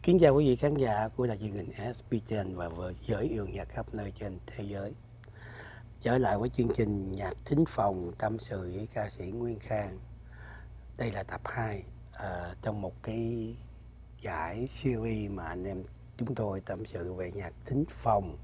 Kính chào quý vị khán giả của đài truyền hình SBTN và giới yêu nhạc khắp nơi trên thế giới. Trở lại với chương trình Nhạc Thính Phòng tâm sự với ca sĩ Nguyên Khang. Đây là tập 2 trong một cái giải series mà anh em chúng tôi tâm sự về nhạc thính phòng.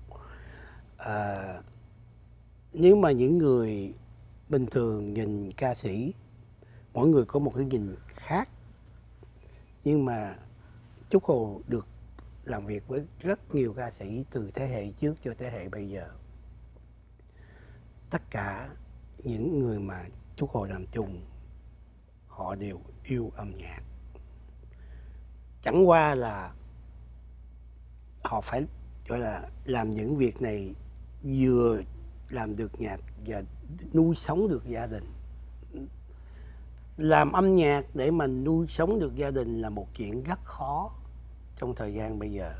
Nếu mà những người bình thường nhìn ca sĩ, mỗi người có một cái nhìn khác, nhưng mà Trúc Hồ được làm việc với rất nhiều ca sĩ từ thế hệ trước cho thế hệ bây giờ. Tất cả những người mà Trúc Hồ làm chung, họ đều yêu âm nhạc. Chẳng qua là họ phải gọi là làm những việc này vừa làm được nhạc và nuôi sống được gia đình. Làm âm nhạc để mà nuôi sống được gia đình là một chuyện rất khó trong thời gian bây giờ.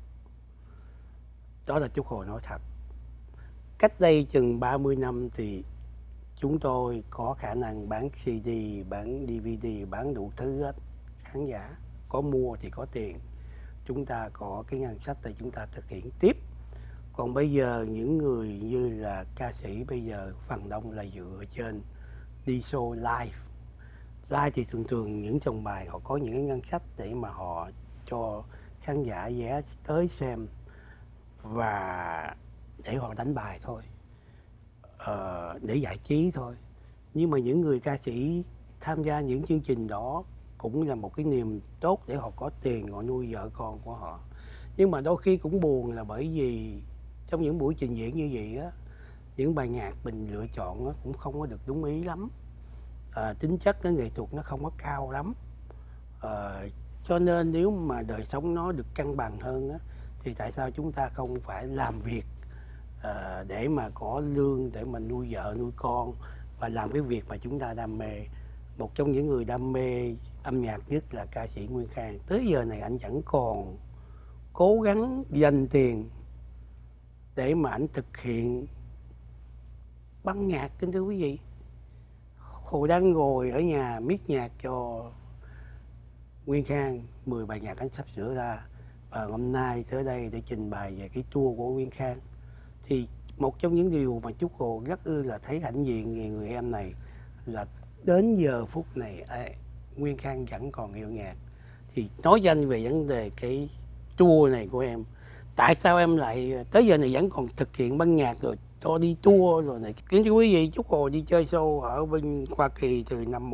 Đó là Trúc Hồ nói thật. Cách đây chừng 30 năm thì chúng tôi có khả năng bán CD, bán DVD, bán đủ thứ hết. Khán giả có mua thì có tiền, chúng ta có cái ngân sách để chúng ta thực hiện tiếp. Còn bây giờ những người như là ca sĩ bây giờ phần đông là dựa trên đi show live. Live thì thường thường những trong bài họ có những cái ngân sách để mà họ cho khán giả vé tới xem và để họ đánh bài thôi, để giải trí thôi. Nhưng mà những người ca sĩ tham gia những chương trình đó cũng là một cái niềm tốt để họ có tiền, họ nuôi vợ con của họ. Nhưng mà đôi khi cũng buồn là bởi vì trong những buổi trình diễn như vậy á, những bài nhạc mình lựa chọn á, cũng không có được đúng ý lắm. Tính chất cái nghệ thuật nó không có cao lắm. Cho nên nếu mà đời sống nó được cân bằng hơn á, thì tại sao chúng ta không phải làm việc để mà có lương, để mà nuôi vợ nuôi con và làm cái việc mà chúng ta đam mê. Một trong những người đam mê âm nhạc nhất là ca sĩ Nguyên Khang. Tới giờ này anh vẫn còn cố gắng dành tiền để mà anh thực hiện băng nhạc, kính thưa quý vị. Hồ đang ngồi ở nhà miết nhạc cho Nguyên Khang, 10 bài nhạc anh sắp sửa ra, và hôm nay tới đây để trình bày về cái tour của Nguyên Khang. Thì một trong những điều mà Trúc Hồ rất là thấy hãnh diện về người em này là đến giờ phút này Nguyên Khang vẫn còn yêu nhạc. Thì nói danh về vấn đề cái tour này của em, tại sao em lại tới giờ này vẫn còn thực hiện băng nhạc rồi cho đi tour rồi này? Kính thưa quý vị, Trúc Hồ đi chơi show ở bên Hoa Kỳ từ năm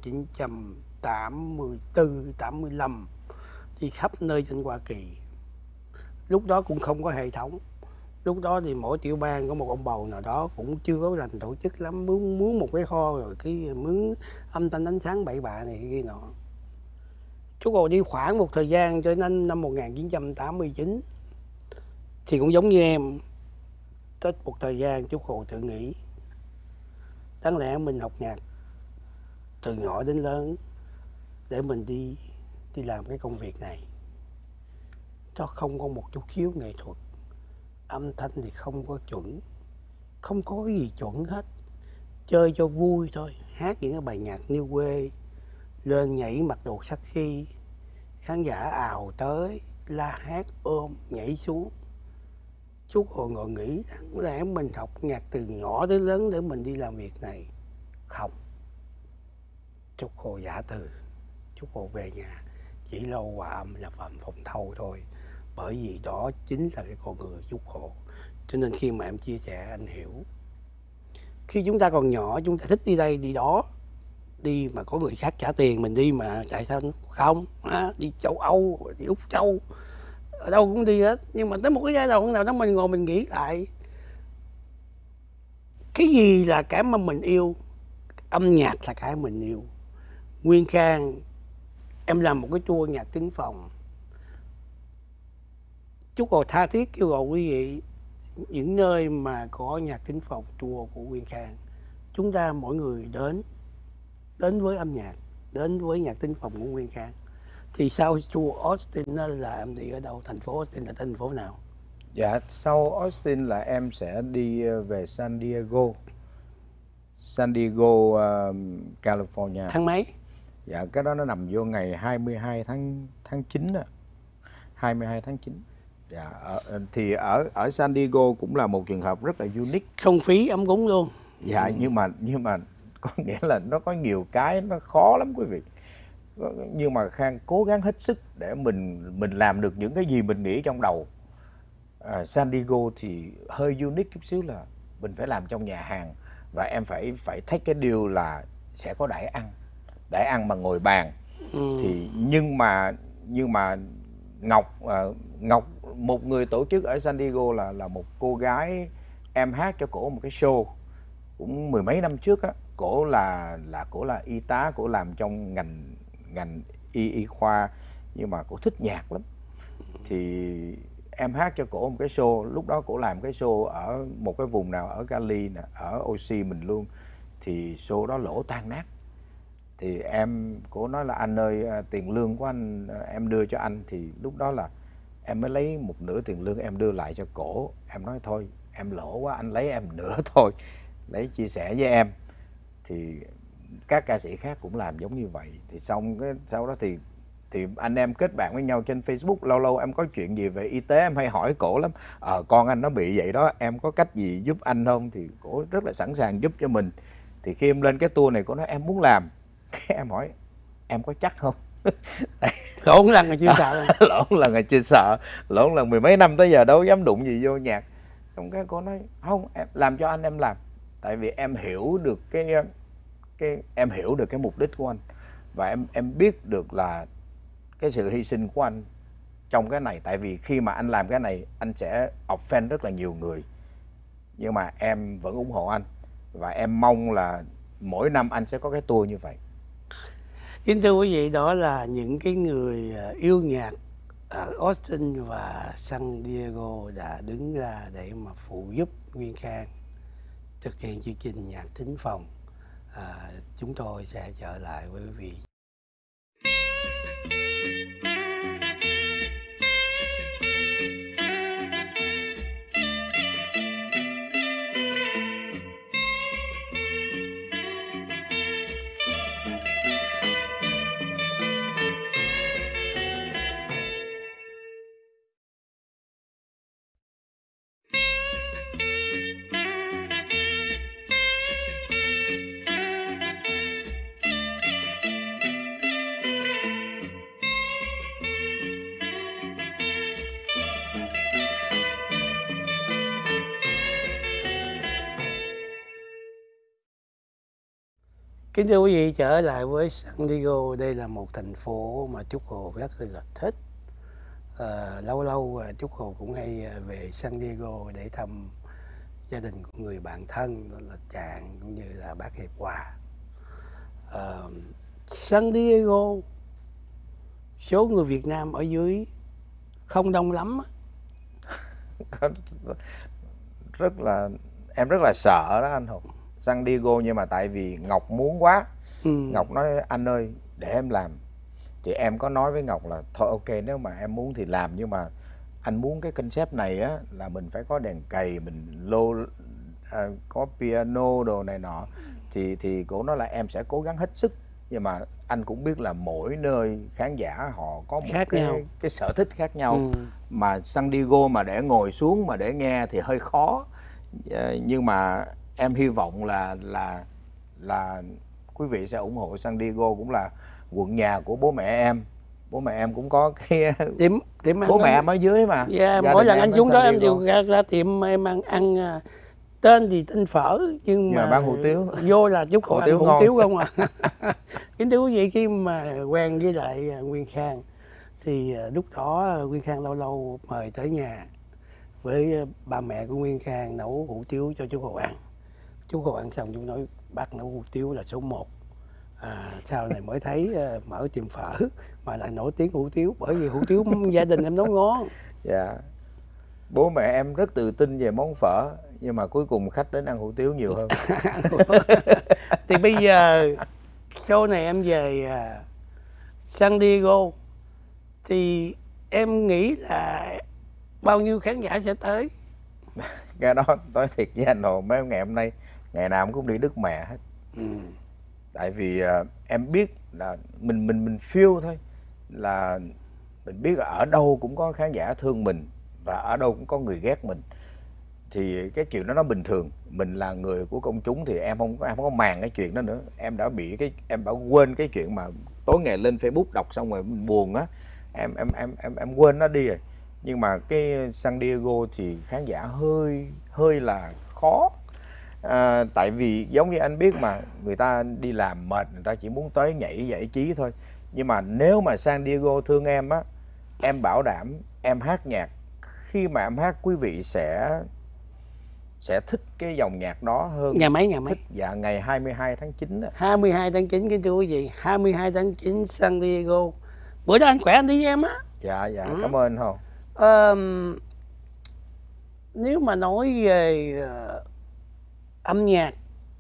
1984, 85, đi khắp nơi trên Hoa Kỳ. Lúc đó cũng không có hệ thống. Lúc đó thì mỗi tiểu bang có một ông bầu nào đó, cũng chưa có rành tổ chức lắm, mướn một cái kho rồi cái mướn âm thanh ánh sáng bậy bạ này kia nọ. Trúc Hồ đi khoảng một thời gian cho đến năm 1989 thì cũng giống như em, tới một thời gian Trúc Hồ tự nghĩ đáng lẽ mình học nhạc từ nhỏ đến lớn để mình đi làm cái công việc này. Nó không có một chút xíu nghệ thuật, âm thanh thì không có chuẩn, không có cái gì chuẩn hết, chơi cho vui thôi, hát những cái bài nhạc new wave, lên nhảy mặc đồ sexy, khán giả ào tới la hét ôm nhảy xuống. Trúc Hồ ngồi nghĩ đáng lẽ mình học nhạc từ nhỏ tới lớn để mình đi làm việc này. Không, Trúc Hồ giả từ. Trúc Hồ về nhà chỉ lo hòa âm là Phạm Phong Thâu thôi, bởi vì đó chính là cái con người Trúc Hồ. Cho nên khi mà em chia sẻ anh hiểu, khi chúng ta còn nhỏ chúng ta thích đi đây đi đó, đi mà có người khác trả tiền mình đi, mà tại sao không? Đi châu Âu, đi Úc Châu, ở đâu cũng đi hết. Nhưng mà tới một cái giai đoạn nào đó mình ngồi mình nghĩ lại, cái gì là cái mà mình yêu? Âm nhạc là cái mình yêu. Nguyên Khang, em làm một cái tour nhạc thính phòng. Trúc Hồ tha thiết kêu gọi quý vị, những nơi mà có nhạc thính phòng tour của Nguyên Khang, chúng ta mỗi người đến với âm nhạc, đến với nhạc thính phòng của Nguyên Khang. Thì sau tour Austin đó là em đi ở đâu? Thành phố Austin là thành phố nào? Dạ, sau Austin là em sẽ đi về San Diego, California. Tháng mấy? Dạ, cái đó nó nằm vô ngày 22 tháng 9 đó. 22 tháng 9. Dạ, thì ở San Diego cũng là một trường hợp rất là unique. Không phí ấm cúng luôn. Dạ, nhưng mà có nghĩa là nó có nhiều cái nó khó lắm quý vị. Nhưng mà Khang cố gắng hết sức để mình làm được những cái gì mình nghĩ trong đầu. San Diego thì hơi unique chút xíu là mình phải làm trong nhà hàng, và em phải take cái deal là sẽ có đãi ăn mà ngồi bàn. Thì nhưng mà Ngọc một người tổ chức ở San Diego là một cô gái, em hát cho cổ một cái show cũng mười mấy năm trước á. Cổ là y tá, cổ làm trong ngành y khoa, nhưng mà cổ thích nhạc lắm. Thì em hát cho cổ một cái show, lúc đó cổ làm cái show ở một cái vùng nào ở Cali nè, ở OC mình luôn. Thì show đó lỗ tan nát. Thì cổ nói là anh ơi, tiền lương của anh em đưa cho anh. Thì lúc đó là em mới lấy một nửa tiền lương em đưa lại cho cổ. Em nói thôi em lỗ quá, anh lấy em nửa thôi, lấy chia sẻ với em. Thì các ca sĩ khác cũng làm giống như vậy. Thì sau đó thì anh em kết bạn với nhau trên Facebook. Lâu lâu em có chuyện gì về y tế em hay hỏi cổ lắm. Con anh nó bị vậy đó, em có cách gì giúp anh không? Thì cổ rất là sẵn sàng giúp cho mình. Thì khi em lên cái tour này, cổ nói em muốn làm. Em hỏi em có chắc không? Lộn lần là chưa sợ. Lộn lần là chưa sợ. Lộn lần mười mấy năm tới giờ đâu dám đụng gì vô nhạc. Xong cái cô nói không, em làm cho anh, em làm. Tại vì em hiểu được em hiểu được cái mục đích của anh, và em biết được là cái sự hy sinh của anh trong cái này. Tại vì khi mà anh làm cái này anh sẽ offend rất là nhiều người, nhưng mà em vẫn ủng hộ anh, và em mong là mỗi năm anh sẽ có cái tour như vậy. Kính thưa quý vị, đó là những cái người yêu nhạc ở Austin và San Diego đã đứng ra để mà phụ giúp Nguyên Khang thực hiện chương trình nhạc thính phòng. Chúng tôi sẽ trở lại với quý vị. Kính thưa quý vị, trở lại với San Diego. Đây là một thành phố mà Trúc Hồ rất là thích. Lâu lâu Trúc Hồ cũng hay về San Diego để thăm gia đình của người bạn thân, đó là Trạng cũng như là bác Hiệp Hòa. San Diego, số người Việt Nam ở dưới không đông lắm. Em rất là sợ đó anh Hùng. San Diego, nhưng mà tại vì Ngọc muốn quá. Ngọc nói anh ơi để em làm. Thì em có nói với Ngọc là thôi ok, nếu mà em muốn thì làm, nhưng mà anh muốn cái concept này á là mình phải có đèn cầy, mình có piano đồ này nọ. Thì cổ nói là em sẽ cố gắng hết sức, nhưng mà anh cũng biết là mỗi nơi khán giả họ có một cái sở thích khác nhau. Mà San Diego mà để ngồi xuống mà để nghe thì hơi khó. Nhưng mà em hy vọng là quý vị sẽ ủng hộ. San Diego cũng là quận nhà của bố mẹ em. Bố mẹ em cũng có cái tiệm bố mẹ em ở dưới mà. Mỗi lần anh xuống đó em đều ra tiệm em ăn tên thì tên phở, nhưng mà bán hủ tiếu. Vô là Trúc Hồ ăn hủ tiếu không à. Kính thưa quý vị, khi mà quen với lại Nguyên Khang thì lúc đó Nguyên Khang lâu lâu mời tới nhà với ba mẹ của Nguyên Khang nấu hủ tiếu cho Trúc Hồ ăn. Trúc Hồ ăn xong chúng nói bác nấu hủ tiếu là số 1. Sau này mới thấy mở tiệm phở mà lại nổi tiếng hủ tiếu, bởi vì hủ tiếu gia đình em nấu ngon. Dạ. Bố mẹ em rất tự tin về món phở, nhưng mà cuối cùng khách đến ăn hủ tiếu nhiều hơn. Thì bây giờ show này em về San Diego thì em nghĩ là bao nhiêu khán giả sẽ tới? Cái đó nói thiệt với anh Hồ, mấy ngày hôm nay ngày nào cũng đi Đức Mẹ hết. Tại vì em biết là mình feel thôi, là Mình biết là ở đâu cũng có khán giả thương mình và ở đâu cũng có người ghét mình, thì cái chuyện đó nó bình thường. Mình là người của công chúng thì em không có màng cái chuyện đó nữa. Em đã quên cái chuyện mà tối ngày lên Facebook đọc xong rồi buồn á, em quên nó đi rồi. Nhưng mà cái San Diego thì khán giả hơi là khó. Tại vì giống như anh biết mà, người ta đi làm mệt, người ta chỉ muốn tới nhảy giải trí thôi. Nhưng mà nếu mà San Diego thương em á, em bảo đảm em hát nhạc, khi mà em hát quý vị sẽ thích cái dòng nhạc đó hơn. Ngày mấy? Dạ ngày 22 tháng 9 á. 22 tháng 9 cái thưa quý vị, 22 tháng 9 San Diego. Bữa đó anh khỏe anh đi em á. Dạ cảm ơn Hồng. Nếu mà nói về âm nhạc,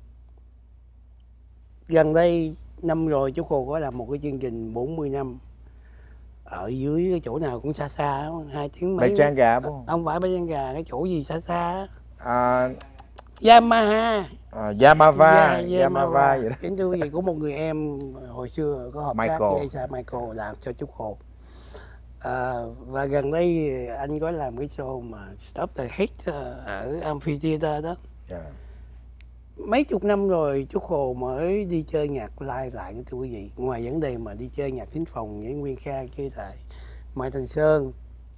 gần đây năm rồi chú Khồ có làm một cái chương trình 40 năm ở dưới cái chỗ nào cũng xa xa, 2 tiếng mấy. Bạch Trang Gà không? Không phải Bạch Trang Gà, cái chỗ gì xa xa. Yamaha. Yamaha vậy đó. Kính thưa quý vị, của một người em hồi xưa có hợp tác với Michael làm cho chú Khồ. Và gần đây anh có làm cái show mà Stop the Hate ở Amphitheater đó. Mấy chục năm rồi chú Khồ mới đi chơi nhạc live lại, thưa quý vị. Ngoài vấn đề mà đi chơi nhạc thính phòng với Nguyên Khang với lại Mai Thành Sơn,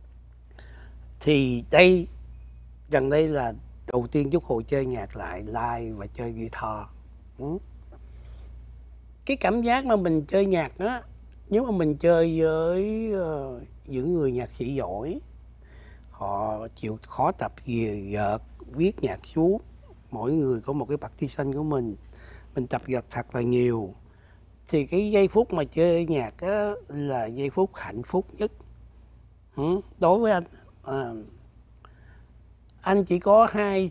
thì gần đây là đầu tiên chú Khồ chơi nhạc lại live và chơi guitar. Cái cảm giác mà mình chơi nhạc á, nếu mà mình chơi với những người nhạc sĩ giỏi, họ chịu khó tập vợt, viết nhạc xuống, mỗi người có một cái partition của mình tập vợt thật là nhiều, thì cái giây phút mà chơi nhạc á là giây phút hạnh phúc nhất. Đối với anh chỉ có hai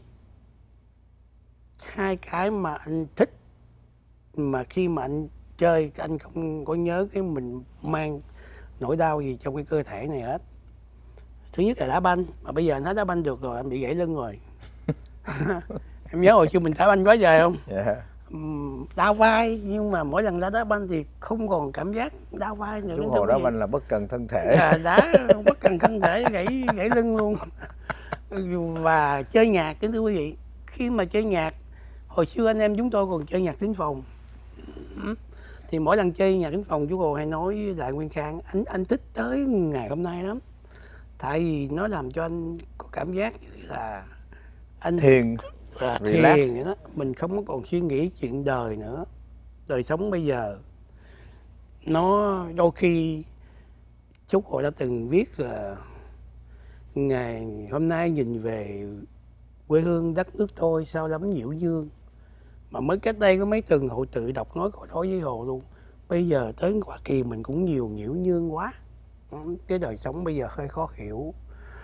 cái mà anh thích, mà khi mà anh chơi anh không có nhớ cái mình mang nỗi đau gì trong cái cơ thể này hết. Thứ nhất là đá banh, mà bây giờ anh hết đá banh được rồi, anh bị gãy lưng rồi. Em nhớ hồi xưa mình đá banh quá trời không? Đau vai, nhưng mà mỗi lần đá banh thì không còn cảm giác đau vai nữa. Chú Hồ đá banh là bất cần thân thể. Đá bất cần thân thể, gãy lưng luôn. Và chơi nhạc, kính thưa quý vị, khi mà chơi nhạc, hồi xưa anh em chúng tôi còn chơi nhạc thính phòng, thì mỗi lần chơi nhạc thính phòng chú Hồ hay nói với lại Nguyên Khang, anh thích tới ngày hôm nay lắm, tại vì nó làm cho anh có cảm giác là anh thiền vậy đó. Mình không có còn suy nghĩ chuyện đời nữa. Đời sống bây giờ nó đôi khi, chú Hồ đã từng viết là ngày hôm nay nhìn về quê hương đất nước tôi sao lắm nhiễu nhương, mà mới cách đây có mấy tuần Hội tự đọc nói câu đó với Hồ luôn. Bây giờ tới Hoa Kỳ mình cũng nhiều nhiễu nhương quá, cái đời sống bây giờ hơi khó hiểu.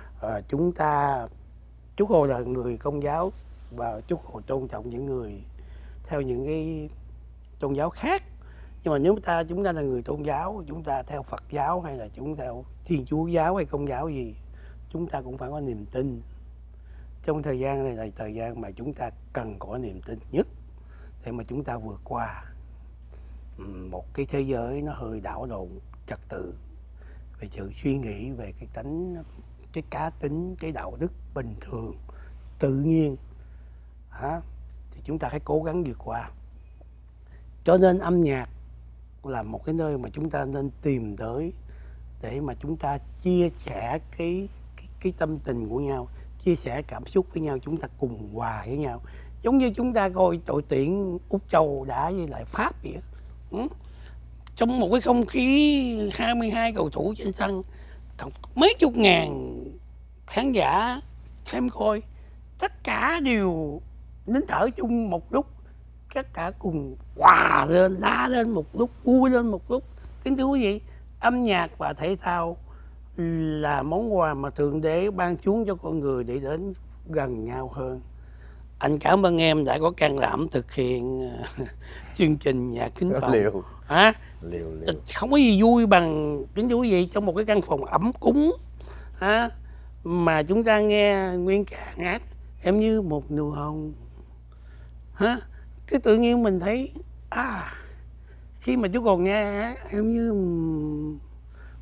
Chú Hồ là người Công giáo và chú Hồ tôn trọng những người theo những cái tôn giáo khác, nhưng mà nếu chúng ta là người tôn giáo, chúng ta theo Phật giáo hay là chúng theo Thiên Chúa giáo hay Công giáo gì, chúng ta cũng phải có niềm tin. Trong thời gian này là thời gian mà chúng ta cần có niềm tin nhất để mà chúng ta vượt qua một cái thế giới nó hơi đảo lộn trật tự về sự suy nghĩ, về cái cá tính, cái đạo đức bình thường tự nhiên, thì chúng ta phải cố gắng vượt qua. Cho nên âm nhạc là một cái nơi mà chúng ta nên tìm tới để mà chúng ta chia sẻ cái tâm tình của nhau, chia sẻ cảm xúc với nhau, chúng ta cùng hòa với nhau, giống như chúng ta coi đội tuyển Úc Châu đá với lại Pháp vậy. Trong một cái không khí 22 cầu thủ trên sân, mấy chục ngàn khán giả xem coi, tất cả đều nín thở chung một lúc, tất cả cùng hòa lên, la lên một lúc, vui lên một lúc. Kính thưa quý vị, âm nhạc và thể thao là món quà mà Thượng Đế ban xuống cho con người để đến gần nhau hơn. Anh cảm ơn em đã có can đảm thực hiện chương trình nhạc thính phòng. Liều. Không có gì vui bằng, kính thưa quý vị, trong một cái căn phòng ấm cúng mà chúng ta nghe Nguyên Khang hát Em Như Một Nụ Hồng, cái tự nhiên mình thấy khi mà chú còn nghe Em Như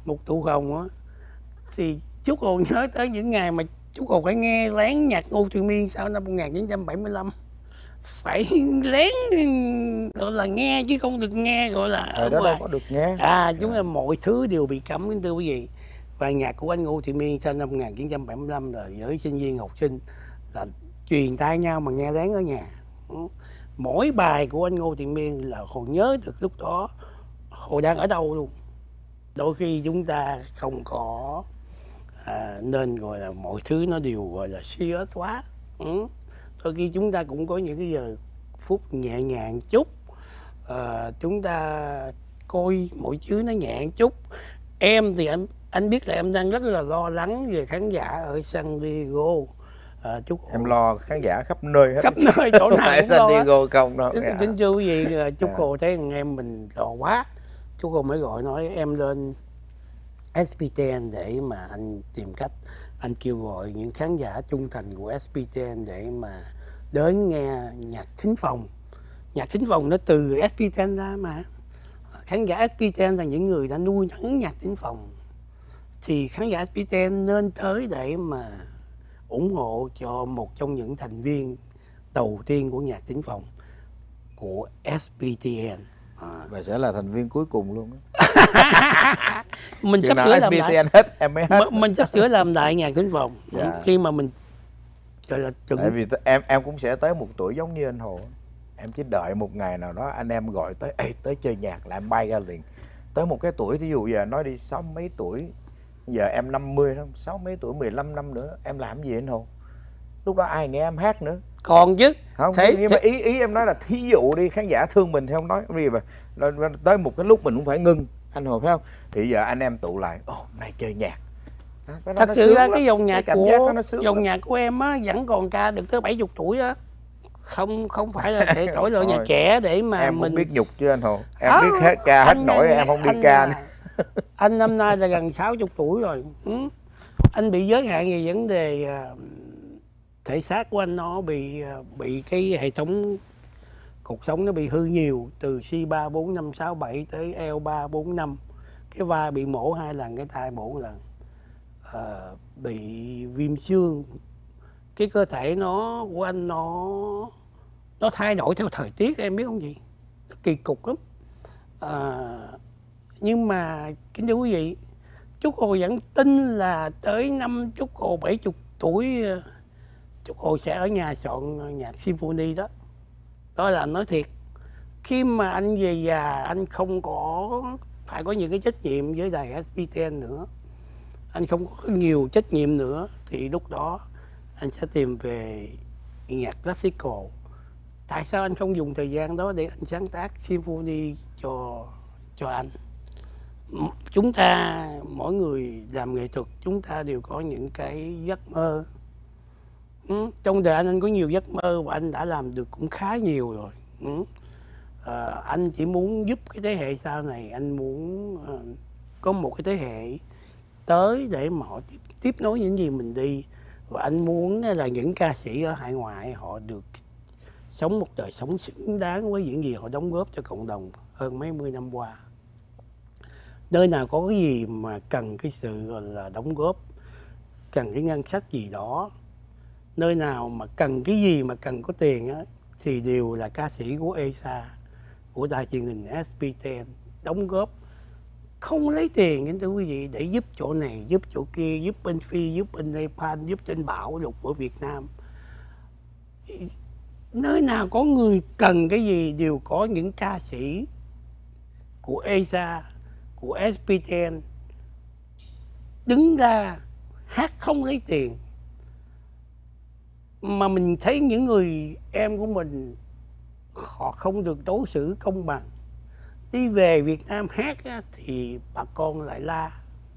một tụ hồng á, thì Trúc Hồ nhớ tới những ngày mà Trúc Hồ phải nghe lén nhạc Ngô Thụy Miên sau năm 1975. Phải lén gọi là nghe chứ không được nghe gọi là Thời đó đâu có được nghe. Chúng là mọi thứ đều bị cấm, kính thưa quý vị. Và nhạc của anh Ngô Thụy Miên sau năm 1975 là với sinh viên học sinh là truyền tai nhau mà nghe lén ở nhà. Mỗi bài của anh Ngô Thụy Miên là Hồ nhớ được lúc đó Hồ đang ở đâu luôn. Đôi khi chúng ta không có nên gọi là mọi thứ nó đều gọi là serious quá. Đôi khi chúng ta cũng có những cái giờ phút nhẹ nhàng chút, chúng ta coi mọi thứ nó nhẹ chút. Em thì anh biết là em đang rất là lo lắng về khán giả ở San Diego. Em lo khán giả khắp nơi hết. Khắp nơi chỗ nào cũng San lo Diego không đâu. Kính thưa quý vị, Trúc Hồ thấy thằng em mình lo quá, Trúc Hồ mới gọi nói em lên SPTN để mà anh tìm cách anh kêu gọi những khán giả trung thành của SPTN để mà đến nghe nhạc thính phòng. Nhạc thính phòng nó từ SPTN ra mà. Khán giả SPTN là những người đã nuôi nấng nhạc thính phòng, thì khán giả SPTN nên tới để mà ủng hộ cho một trong những thành viên đầu tiên của nhạc thính phòng của SPTN. Và sẽ là thành viên cuối cùng luôn. Mình sắp sửa làm lại hết em mới hết. Mình sắp sửa làm lại nhạc thính phòng. Khi mà mình tại vì em cũng sẽ tới một tuổi giống như anh Hồ. Em chỉ đợi một ngày nào đó anh em gọi tới tới chơi nhạc là em bay ra liền. Tới một cái tuổi ví dụ giờ nói đi 60 mấy tuổi, giờ em 50 đó, 60 mấy tuổi, 15 năm nữa em làm gì anh Hồ? Lúc đó ai nghe em hát nữa? Còn chứ. Không, nhưng mà ý em nói là thí dụ đi, khán giả thương mình thì không nói gì mà tới một cái lúc mình cũng phải ngưng, anh Hồ phải không? Thì giờ anh em tụ lại, này chơi nhạc. Thật sự ra cái dòng nhạc của em á vẫn còn ca được tới 70 tuổi á. Không phải là thể thổi loại nhạc trẻ để mà em mình không biết nhục chứ anh Hồ. Em biết hết ca hết nổi, em không biết ca. Anh năm nay là gần 60 tuổi rồi. Anh bị giới hạn về vấn đề thể xác của anh, nó bị cái hệ thống cột sống nó bị hư nhiều, từ C3 4 5 6 7 tới L3 4 5. Cái vai bị mổ 2 lần, cái tai mổ 1 lần. Bị viêm xương. Cái cơ thể của anh nó thay đổi theo thời tiết, em biết không gì? Nó kỳ cục lắm. Nhưng mà kính thưa quý vị, Trúc Hồ vẫn tin là tới năm Trúc Hồ 70 tuổi Trúc Hồ sẽ ở nhà soạn nhạc symphony đó. Đó là nói thiệt. Khi mà anh về già, anh không có phải có những cái trách nhiệm với đài SPTN nữa, anh không có nhiều trách nhiệm nữa, thì lúc đó anh sẽ tìm về nhạc classical. Tại sao anh không dùng thời gian đó để anh sáng tác symphony cho anh? Chúng ta, mỗi người làm nghệ thuật, chúng ta đều có những cái giấc mơ. Trong đời anh có nhiều giấc mơ và anh đã làm được cũng khá nhiều rồi. Anh chỉ muốn giúp cái thế hệ sau này, anh muốn có một cái thế hệ tới để mà họ tiếp nối những gì mình đi. Và anh muốn là những ca sĩ ở hải ngoại họ được sống một đời sống xứng đáng với những gì họ đóng góp cho cộng đồng hơn mấy mươi năm qua. Nơi nào có cái gì mà cần cái sự gọi là đóng góp, cần cái ngân sách gì đó, nơi nào mà cần cái gì mà cần có tiền á, thì đều là ca sĩ của ESA, của đài truyền hình SPTN đóng góp, không lấy tiền kính thưa quý vị, để giúp chỗ này, giúp chỗ kia, giúp bên Phi, giúp bên Nepal, giúp trên bão lụt ở Việt Nam. Nơi nào có người cần cái gì đều có những ca sĩ của ESA, của SPTN đứng ra hát không lấy tiền. Mà mình thấy những người em của mình họ không được đối xử công bằng. Đi về Việt Nam hát á, thì bà con lại la.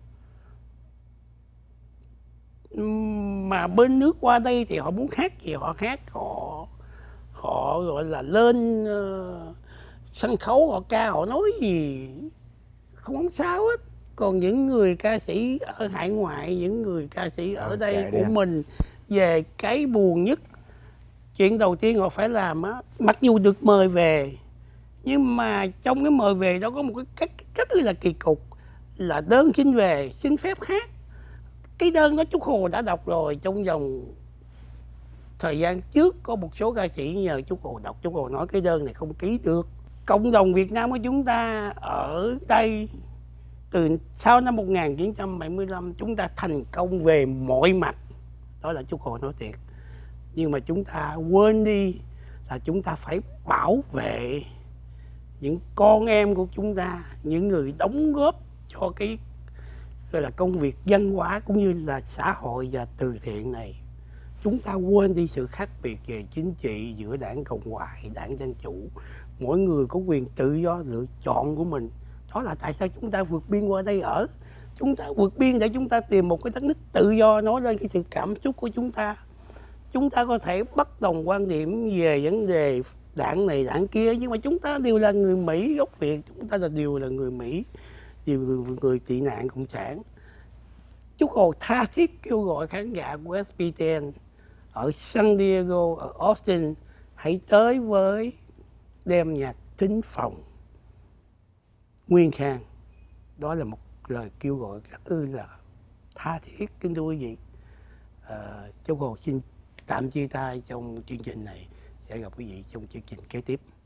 Mà bên nước qua đây thì họ muốn hát gì họ hát, họ gọi là lên sân khấu họ ca, họ nói gì không sao hết. Còn những người ca sĩ ở hải ngoại, những người ca sĩ ở đây của mình, về cái buồn nhất, chuyện đầu tiên họ phải làm á, mặc dù được mời về, nhưng mà trong cái mời về đó có một cái cách rất là kỳ cục, là đơn xin về xin phép khác. Cái đơn đó Trúc Hồ đã đọc rồi, trong vòng thời gian trước có một số ca sĩ nhờ Trúc Hồ đọc. Trúc Hồ nói cái đơn này không ký được. Cộng đồng Việt Nam của chúng ta ở đây từ sau năm 1975 chúng ta thành công về mọi mặt, đó là Trúc Hồ nói thiệt. Nhưng mà chúng ta quên đi là chúng ta phải bảo vệ những con em của chúng ta, những người đóng góp cho cái gọi là công việc văn hóa cũng như là xã hội và từ thiện này. Chúng ta quên đi sự khác biệt về chính trị giữa đảng Cộng hòa, đảng Dân chủ. Mỗi người có quyền tự do lựa chọn của mình. Đó là tại sao chúng ta vượt biên qua đây ở. Chúng ta vượt biên để chúng ta tìm một cái đất nước tự do, nói lên cái sự cảm xúc của chúng ta. Chúng ta có thể bất đồng quan điểm về vấn đề đảng này đảng kia, nhưng mà chúng ta đều là người Mỹ gốc Việt, chúng ta đều là người Mỹ, đều người tị nạn cộng sản. Trúc Hồ tha thiết kêu gọi khán giả của SPTN ở San Diego, ở Austin hãy tới với đêm nhạc Thính Phòng Nguyên Khang. Đó là một lời kêu gọi rất là tha thiết. Kính thưa quý vị, Trúc Hồ xin tạm chia tay trong chương trình này, sẽ gặp quý vị trong chương trình kế tiếp.